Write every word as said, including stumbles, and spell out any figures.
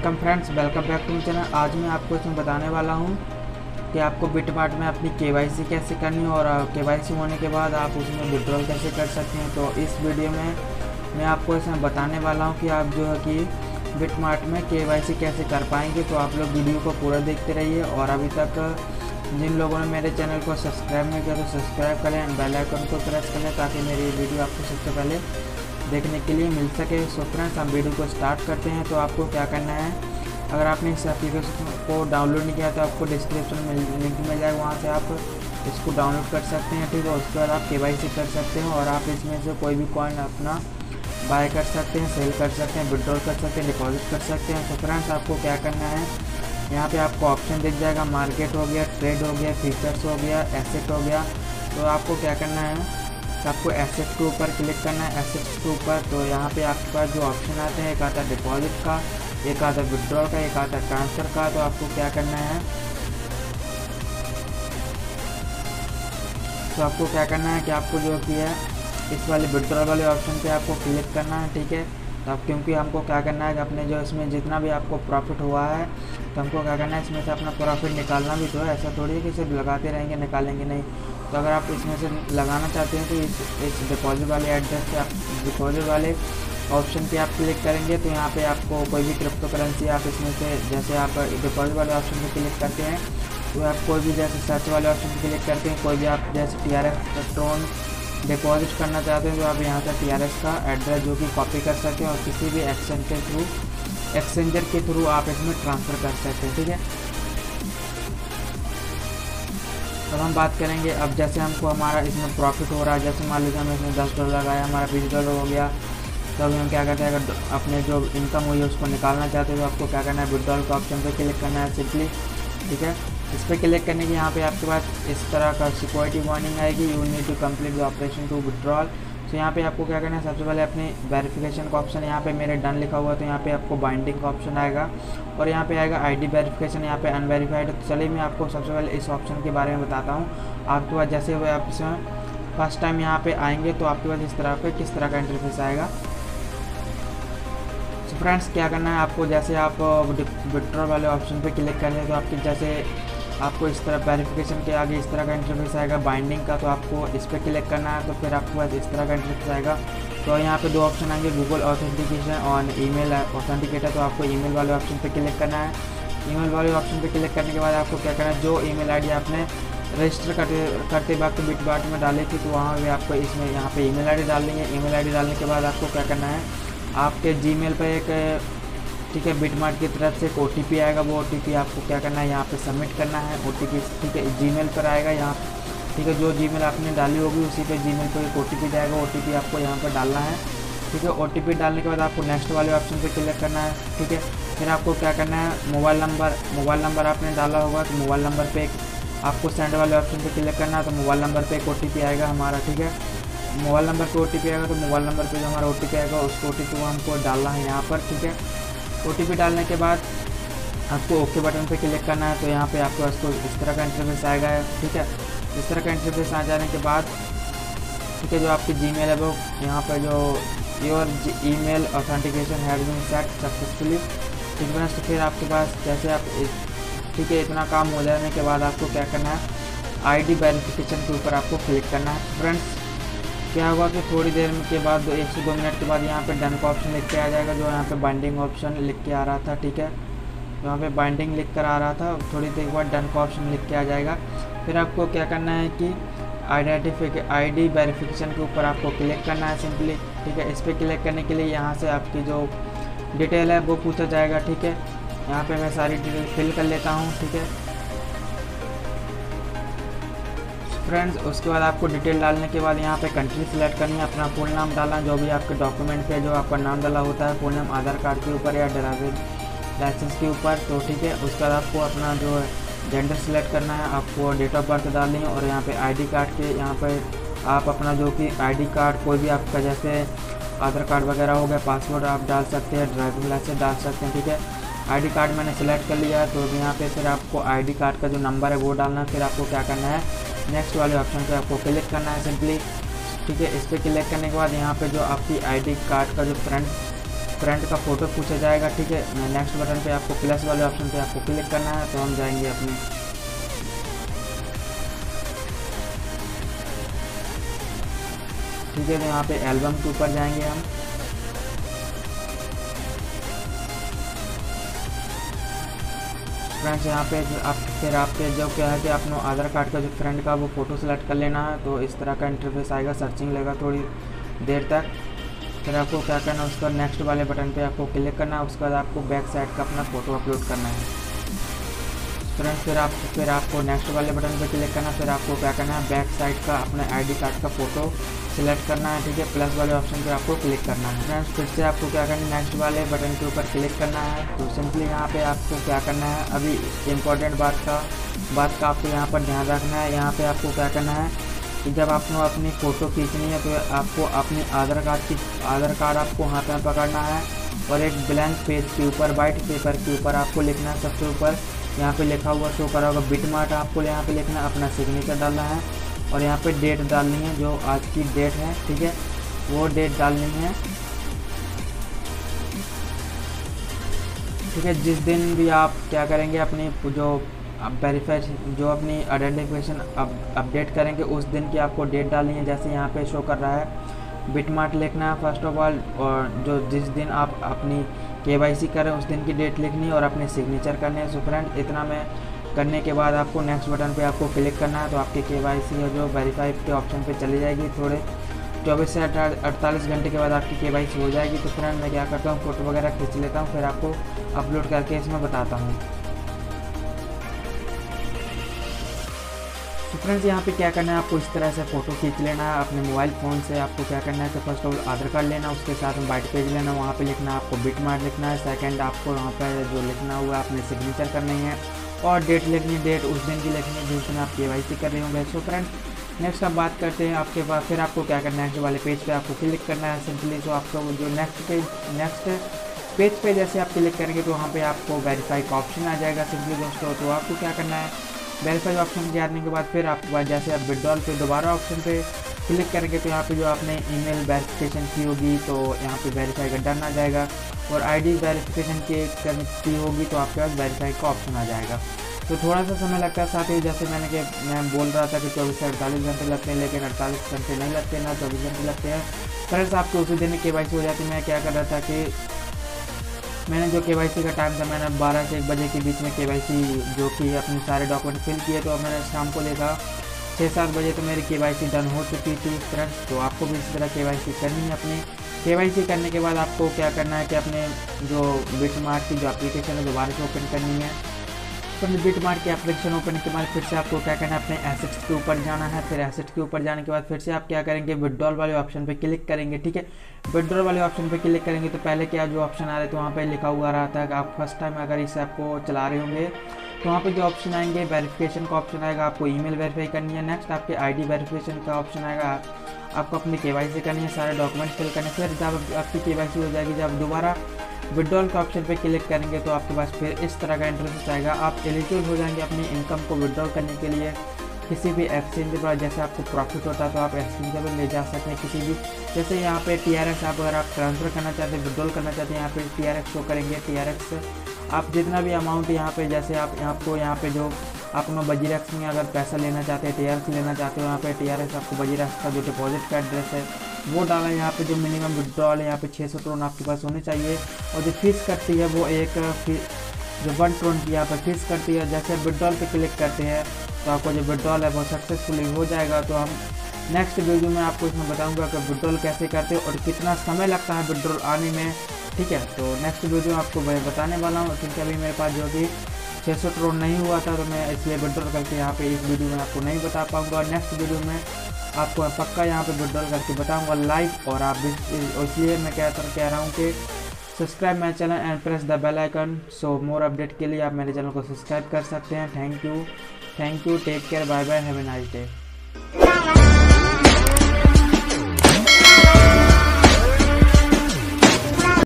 Welcome friends, welcome back to channel. आज मैं आपको इसमें बताने वाला हूँ कि आपको बिटमार्ट में अपनी केवाईसी कैसे करनी है और केवाईसी होने के बाद आप उसमें विड्रॉल कैसे कर सकते हैं। तो इस वीडियो में मैं आपको इसमें बताने वाला हूँ कि आप जो है कि बिटमार्ट में केवाईसी कैसे कर पाएंगे। तो आप लोग वीडियो को पूरा देखते रहिए और अभी तक जिन लोगों ने मेरे चैनल को सब्सक्राइब नहीं किया तो सब्सक्राइब करें, बेल आइकन को प्रेस करें ताकि मेरी वीडियो आपको सबसे पहले देखने के लिए मिल सके। सो फ्रेंड्स, हम वीडियो को स्टार्ट करते हैं। तो आपको क्या करना है, अगर आपने इस एप्लीकेशन को डाउनलोड नहीं किया तो आपको डिस्क्रिप्शन में लिंक मिल जाएगा, वहाँ से आप इसको डाउनलोड कर सकते हैं। ठीक है, उसके बाद आप केवाईसी कर सकते हैं और आप इसमें से कोई भी कॉइन अपना बाय कर सकते हैं, सेल कर सकते हैं, विड्रॉल कर सकते हैं, डिपॉजिट कर सकते हैं। तो फ्रेंड्स, आपको क्या करना है, यहाँ पे आपको ऑप्शन दिख जाएगा, मार्केट हो गया, ट्रेड हो गया, फीचर्स हो गया, एसेट हो गया। तो आपको क्या करना है, तो आपको एसेट के ऊपर क्लिक करना है। एसेट के ऊपर तो यहाँ पे आपके पास जो ऑप्शन आते हैं, एक आता है डिपॉजिट का, एक आता है विड्रॉल का, एक आता है ट्रांसफ़र का। तो आपको क्या करना है, तो आपको क्या करना है कि आपको जो कि है इस वाले विड्रॉल वाले ऑप्शन पे आपको क्लिक करना है। ठीक है, तो आप क्योंकि हमको क्या करना है कि अपने जो इसमें जितना भी आपको प्रॉफिट हुआ है तो हमको क्या करना है, इसमें से अपना प्रॉफिट निकालना भी तो है। ऐसा थोड़ी है कि सिर्फ लगाते रहेंगे निकालेंगे नहीं। तो अगर आप इसमें से लगाना चाहते हैं तो इस इस डिपॉजिट वाले एड्रेस पे आप डिपॉजिट वाले ऑप्शन पे आप क्लिक करेंगे तो यहाँ पे आपको कोई भी क्रिप्टो करेंसी आप इसमें से, जैसे आप डिपॉजिट वाले ऑप्शन पे क्लिक करते हैं तो आप कोई भी जैसे सर्च वाले ऑप्शन पे क्लिक करते हैं, कोई भी आप जैसे T R F Tron deposit करना चाहते हैं तो आप यहाँ से टी आर एस का एड्रेस जो कि कॉपी कर सकते हैं और किसी भी एक्सचेंज के थ्रू एक्सचेंजर के थ्रू आप इसमें ट्रांसफ़र कर सकते हैं। ठीक है, अब हम बात करेंगे, अब जैसे हमको हमारा इसमें प्रॉफिट हो रहा है, जैसे मान लीजिए हमें इसमें दस डॉलर लगाया, हमारा बीस डॉलर हो गया, तो अभी हम क्या करते हैं, अगर अपने जो इनकम हुई है उसको निकालना चाहते हैं तो आपको क्या करना है, विड्रॉल का ऑप्शन पे क्लिक करना है सिंपली। ठीक है, इस पर क्लिक करने के यहाँ पे आपके पास इस तरह का सिक्योरिटी वार्निंग आएगी, you need to complete the operation to withdrawal. तो यहाँ पे आपको क्या करना है, सबसे पहले अपने वेरिफिकेशन का ऑप्शन, यहाँ पे मेरे डन लिखा हुआ है तो यहाँ पे आपको बाइंडिंग का ऑप्शन आएगा और यहाँ पे आएगा आईडी वेरिफिकेशन, यहाँ पे अनवेरीफाइड है। तो चलिए मैं आपको सबसे पहले इस ऑप्शन के बारे में बताता हूँ। आपके पास जैसे वो आप इसमें फर्स्ट टाइम यहाँ पे आएंगे तो आपके पास इस तरह पे किस तरह का इंटरफेस आएगा। तो फ्रेंड्स, क्या करना है आपको, जैसे आप विड्रॉल वाले ऑप्शन पे क्लिक करेंगे तो आपकी जैसे आपको इस तरह वेरिफिकेशन के आगे इस तरह का इंटरफेस आएगा बाइंडिंग का, तो आपको इस पर क्लिक करना है। तो फिर आपके पास इस तरह का इंटरफेस आएगा। तो यहाँ पे दो ऑप्शन आएंगे, गूगल ऑथेंटिकेशन और ईमेल ऑथेंटिकेटर। तो आपको ईमेल वाले ऑप्शन पे क्लिक करना है। ईमेल वाले ऑप्शन पे क्लिक करने के बाद आपको क्या करना है, जो ईमेल आईडी आपने रजिस्टर करते करते वक्त बिटमार्ट में डाली थी तो वहाँ पे आपको इसमें यहाँ पे ईमेल आईडी डाल देंगे। ईमेल आईडी डालने के बाद आपको क्या करना है, आपके जीमेल पे एक, ठीक है, बिटमार्ट की तरफ से एक ओ टी पी आएगा, वो ओ टी पी आपको क्या करना है, यहाँ पे सबमिट करना है। ओ टी पी, ठीक है, जीमेल पर आएगा यहाँ, ठीक है, जो जीमेल आपने डाली होगी उसी पे जीमेल पर एक ओ टी पी जाएगा, ओ टी पी आपको यहाँ पर डालना है। ठीक है, ओ टी पी डालने के बाद आपको नेक्स्ट वाले ऑप्शन पे क्लिक करना है। ठीक है, फिर आपको क्या करना है, मोबाइल नंबर मोबाइल नंबर आपने डाला होगा तो मोबाइल नंबर पर एक आपको सेंड वाले ऑप्शन पे क्लिक करना है। तो मोबाइल नंबर पे एक ओ टी पी आएगा हमारा। ठीक है, मोबाइल नंबर पे ओ टी पी आएगा तो मोबाइल नंबर पे जो हमारा ओ टी पी आएगा उसको ओ टी पी को हमको डालना है यहाँ पर। ठीक है, ओ टी पी डालने के बाद आपको ओके बटन पे क्लिक करना है। तो यहाँ पे आपको इसको इस तरह का इंटरफेस आएगा। ठीक है, इस तरह का इंटरफेस आ जाने के बाद, ठीक है, जो आपकी जीमेल है वो यहाँ पे जो your email authentication has been set successfully. ठीक है, तो फिर आपके पास जैसे आप, ठीक है, इतना काम हो जाने के बाद आपको क्या करना है, आईडी वेरिफिकेशन के ऊपर आपको क्लिक करना है। फ्रेंड्स, क्या होगा कि थोड़ी देर के बाद एक से दो मिनट के बाद यहाँ पे डन का ऑप्शन लिख के आ जाएगा, जो यहाँ पे बाइंडिंग ऑप्शन लिख के आ रहा था। ठीक है, यहाँ पे बाइंडिंग लिख कर आ रहा था, थोड़ी देर के बाद डन का ऑप्शन लिख के आ जाएगा। फिर आपको क्या करना है कि आइडेंटिफिक आईडी वेरिफिकेशन के ऊपर आपको क्लिक करना है सिंपली। ठीक है, इस पर क्लिक करने के लिए यहाँ से आपकी जो डिटेल है वो पूछा जाएगा। ठीक है, यहाँ पे मैं सारी डिटेल फिल कर लेता हूँ। ठीक है फ्रेंड्स, उसके बाद आपको डिटेल डालने के बाद यहाँ पे कंट्री सेलेक्ट करनी है, अपना फुल नाम डालना, जो भी आपके डॉक्यूमेंट पे जो आपका नाम डाला होता है, फुल नाम आधार कार्ड के ऊपर या ड्राइविंग लाइसेंस के ऊपर। तो ठीक है, उसके बाद आपको अपना जो है जेंडर सेलेक्ट करना है, आपको डेट ऑफ बर्थ डालनी है और यहाँ पे आईडी कार्ड के यहाँ पे आप अपना जो कि आईडी कार्ड कोई भी आपका जैसे आधार कार्ड वगैरह हो गया, पासपोर्ट आप डाल सकते हैं, ड्राइविंग लाइसेंस डाल सकते हैं। ठीक है, आईडी कार्ड मैंने सेलेक्ट कर लिया है तो यहाँ पे फिर आपको आईडी कार्ड का जो नंबर है वो डालना है। फिर आपको क्या करना है, नेक्स्ट वाले ऑप्शन पे आपको क्लिक करना है सिंपली। ठीक है, इस पर क्लिक करने के बाद यहाँ पे जो आपकी आईडी कार्ड का जो फ्रंट फ्रंट का फ़ोटो पूछा जाएगा। ठीक है, नेक्स्ट बटन पे आपको प्लस वाले ऑप्शन पे आपको क्लिक करना है। तो हम जाएंगे अपने ठीक है, तो यहाँ पे एल्बम के ऊपर जाएंगे हम। फ्रेंड्स यहाँ पे आप फिर आपके जो क्या है कि अपना आधार कार्ड का जो फ्रंट का वो फ़ोटो सेलेक्ट कर लेना है। तो इस तरह का इंटरफेस आएगा, सर्चिंग लेगा थोड़ी देर तक। फिर आपको क्या करना है, उसका नेक्स्ट वाले बटन पे आपको क्लिक करना है। उसके बाद आपको बैक साइड का अपना फ़ोटो अपलोड करना है। फ्रेंड्स फिर आप फिर आपको नेक्स्ट वाले बटन पे क्लिक करना है। फिर आपको क्या करना है, बैक साइड का अपना आईडी कार्ड का फ़ोटो सिलेक्ट करना है। ठीक है, प्लस वाले ऑप्शन पे आपको क्लिक करना है। फ्रेंड्स फिर से आपको क्या करना है, नेक्स्ट वाले बटन के ऊपर क्लिक करना है। तो सिंपली यहाँ पे आपको क्या करना है, अभी इम्पोर्टेंट बात का बात का आपको यहाँ पर ध्यान रखना है। यहाँ पे आपको क्या करना है कि जब आपको अपनी फ़ोटो खींचनी है तो आपको अपने आधार कार्ड की आधार कार्ड आपको हाथ में पकड़ना है और एक ब्लैंक पेज के ऊपर वाइट पेपर के ऊपर आपको लिखना है। सबसे ऊपर यहाँ पे लिखा हुआ शो करा होगा बिटमार्क, आपको यहाँ पे लिखना है, अपना सिग्नेचर डालना है और यहाँ पे डेट डालनी है, जो आज की डेट है। ठीक है, वो डेट डालनी है। ठीक है, जिस दिन भी आप क्या करेंगे, अपनी जो वेरीफाई जो अपनी आइडेंटिफिकेशन अपडेट करेंगे उस दिन की आपको डेट डालनी है। जैसे यहाँ पे शो कर रहा है बिटमार्क लिखना है फर्स्ट ऑफ ऑल, और जो जिस दिन आप अपनी केवाईसी करें उस दिन की डेट लिखनी है और अपने सिग्नेचर करने हैं। सो फ्रेंड इतना में करने के बाद आपको नेक्स्ट बटन पे आपको क्लिक करना है। तो आपकी केवाईसी है जो वेरीफाई के ऑप्शन पे चली जाएगी। थोड़े चौबीस से अड़तालीस घंटे के बाद आपकी केवाईसी हो जाएगी। तो फ्रेंड मैं क्या करता हूँ, फ़ोटो वगैरह खींच लेता हूँ, फिर आपको अपलोड करके इसमें बताता हूँ। तो फ्रेंड्स यहाँ पे क्या करना है, आपको इस तरह से फ़ोटो खींच लेना है अपने मोबाइल फ़ोन से। आपको क्या करना है कि first of all Aadhaar card लेना, उसके साथ में वाइट पेज लेना, वहाँ पे लिखना आपको बिटमार्क लिखना है। सेकंड आपको वहाँ पर जो लिखना हुआ अपने सिग्नेचर करनी है और डेट लिखनी, डेट उस दिन की लिखनी है जिस दिन आप केवाईसी कर रहे होंगे। सो फ्रेंड्स नेक्स्ट अब बात करते हैं आपके पास, फिर आपको क्या करना है, नेक्स्ट वाले पेज पर आपको क्लिक करना है सिंपली। सो आपको जो नेक्स्ट पेज नेक्स्ट पेज पे जैसे आप क्लिक करेंगे तो वहाँ पे आपको वेरीफाई का ऑप्शन आ जाएगा सिंपली दोस्तों। तो आपको क्या करना है, वेरीफाई ऑप्शन के आने के बाद फिर आपके पास जैसे आप विड्रॉल पे दोबारा ऑप्शन पे क्लिक करेंगे तो यहाँ पे जो आपने ईमेल वेरिफिकेशन की होगी तो यहाँ पे वेरीफाई का डन आ जाएगा, और आईडी वेरिफिकेशन की होगी तो आपके पास वेरीफाई का ऑप्शन आ जाएगा। तो थोड़ा सा समय लगता है, साथ ही जैसे मैंने कि मैं बोल रहा था कि चौबीस से अड़तालीस घंटे लगते हैं, लेकिन अड़तालीस घंटे नहीं लगते ना चौबीस घंटे लगते हैं। फ्रेंड्स आपको उसी दिन केवाईसी हो जाती है। मैं क्या कर रहा था कि मैंने जो केवाईसी का टाइम था, मैंने बारह से एक बजे के बीच में केवाईसी जो कि अपने सारे डॉक्यूमेंट फिल किए, तो मैंने शाम को देखा छः सात बजे तो मेरी केवाईसी डन हो चुकी थी फ्रेंड्स। तो आपको भी इसी तरह केवाईसी करनी है। अपनी केवाईसी करने के बाद आपको क्या करना है कि अपने जो बिटमार्क की जो एप्लीकेशन है दोबारा से ओपन करनी है। तो बिटमार्क की एप्लीकेशन ओपन के बाद फिर से आपको क्या करना है, अपने एसेट्स के ऊपर जाना है। फिर एसेट्स के ऊपर जाने के बाद फिर से आप क्या करेंगे, विड्रॉल वाले ऑप्शन पे क्लिक करेंगे। ठीक है, विड्रॉल वाले ऑप्शन पे क्लिक करेंगे तो पहले क्या जो ऑप्शन आ रहे तो वहाँ पे लिखा हुआ रहा था कि आप फर्स्ट टाइम अगर इस ऐप को चला रहे होंगे तो वहाँ पे जो ऑप्शन आएंगे वेरिफिकेशन का ऑप्शन आएगा, आपको ईमेल वेरीफाई करनी है। नेक्स्ट आपके आईडी वेरिफिकेशन का ऑप्शन आएगा, आपको अपनी केवाईसी करनी है, सारे डॉक्यूमेंट फिल करने। फिर जब आपकी केवाईसी हो जाएगी, जब दोबारा विड्रॉल के ऑप्शन पे क्लिक करेंगे तो आपके पास फिर इस तरह का इंटरफेस आएगा। आप एलिजिबल हो जाएंगे अपनी इनकम को विड्रॉल करने के लिए किसी भी एक्सचेंज पर। जैसे आपको प्रॉफिट होता है तो आप एक्सचेंज पर ले जा सकते हैं किसी भी, जैसे यहाँ पे टी आर एक्स आप अगर आप ट्रांसफ़र करना चाहते हैं, विड्रॉल करना चाहते हैं, यहाँ पे टी आर एक्स शो करेंगे। टी आर एक्स आप जितना भी अमाउंट यहाँ पे जैसे आप आपको यहाँ पे जो अपना बजीरक्स में अगर पैसा लेना चाहते हैं, टी आर एक्स लेना चाहते हो, यहाँ पे टी आर एक्स आपको बजीरक्स का जो डिपॉजिट का एड्रेस है वो डाला है। यहाँ पे जो मिनिमम विड्रॉल है यहाँ पे छः सौ क्रोन आपके पास होने चाहिए, और जो फीस कटती है वो एक जो वन क्रोन की यहाँ पर फीस करती है। जैसे विड्रॉल पे क्लिक करते हैं तो आपको जो विड्रॉल है वो सक्सेसफुली हो जाएगा। तो हम नेक्स्ट वीडियो में आपको इसमें बताऊंगा कि विड्रॉल कैसे करते हो और कितना समय लगता है विड्रॉल आने में। ठीक है, तो नेक्स्ट वीडियो आपको मैं बताने वाला हूँ, क्योंकि अभी मेरे पास जो कि छः सौ करोड़ नहीं हुआ था तो मैं इसलिए विड्रॉल करके यहाँ पे इस वीडियो में आपको नहीं बता पाऊँगा। और नेक्स्ट वीडियो में आपको पक्का यहाँ पे विड्रॉल करके बताऊँगा लाइव। और आप इसलिए मैं क्या कह रहा हूँ कि subscribe my channel and press the bell icon. So more update के लिए आप मेरे चैनल को सब्सक्राइब कर सकते हैं। Thank you thank you take care, bye bye, have a nice day.